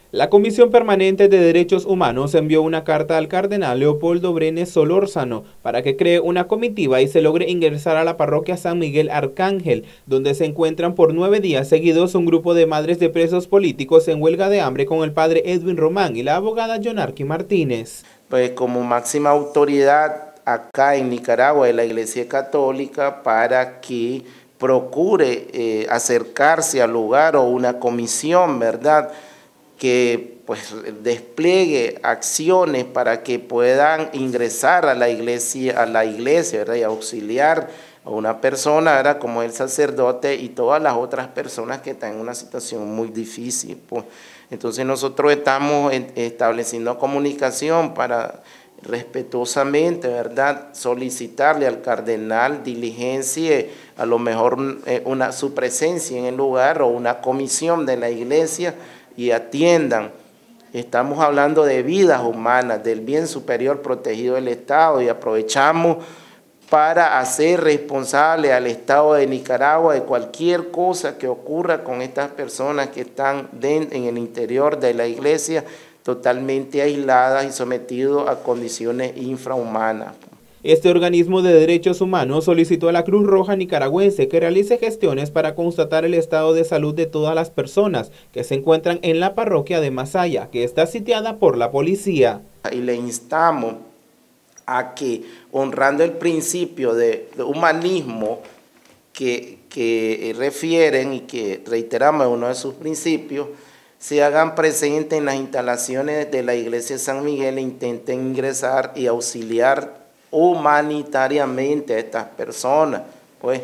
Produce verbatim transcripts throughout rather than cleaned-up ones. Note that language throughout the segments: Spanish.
La Comisión Permanente de Derechos Humanos envió una carta al cardenal Leopoldo Brenes Solórzano para que cree una comitiva y se logre ingresar a la parroquia San Miguel Arcángel, donde se encuentran por nueve días seguidos un grupo de madres de presos políticos en huelga de hambre con el padre Edwin Román y la abogada Yonarqui Martínez. Pues como máxima autoridad acá en Nicaragua de la Iglesia Católica para que procure eh, acercarse al lugar o una comisión, ¿verdad?, que pues despliegue acciones para que puedan ingresar a la iglesia, a la iglesia, ¿verdad?, y auxiliar a una persona, ¿verdad?, como el sacerdote y todas las otras personas que están en una situación muy difícil. Pues. Entonces nosotros estamos estableciendo comunicación para respetuosamente, ¿verdad?, solicitarle al cardenal diligencie a lo mejor una, su presencia en el lugar o una comisión de la iglesia y atiendan. Estamos hablando de vidas humanas, del bien superior protegido del Estado, y aprovechamos para hacer responsable al Estado de Nicaragua de cualquier cosa que ocurra con estas personas que están en el interior de la iglesia totalmente aisladas y sometidos a condiciones infrahumanas. Este organismo de derechos humanos solicitó a la Cruz Roja Nicaragüense que realice gestiones para constatar el estado de salud de todas las personas que se encuentran en la parroquia de Masaya, que está sitiada por la policía. Y le instamos a que, honrando el principio de, de humanismo que, que refieren y que reiteramos en uno de sus principios, se hagan presentes en las instalaciones de la iglesia de San Miguel e intenten ingresar y auxiliar humanitariamente a estas personas. Pues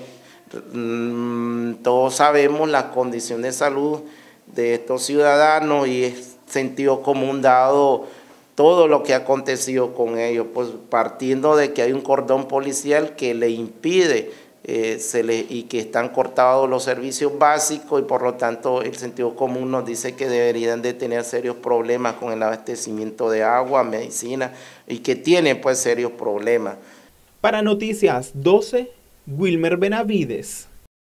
mmm, todos sabemos la condición de salud de estos ciudadanos y es sentido común dado todo lo que ha acontecido con ellos, pues partiendo de que hay un cordón policial que le impide eh, se le, y que están cortados los servicios básicos, y por lo tanto el sentido común nos dice que deberían de tener serios problemas con el abastecimiento de agua, medicina, y que tienen pues serios problemas. Para Noticias doce, Wilmer Benavides.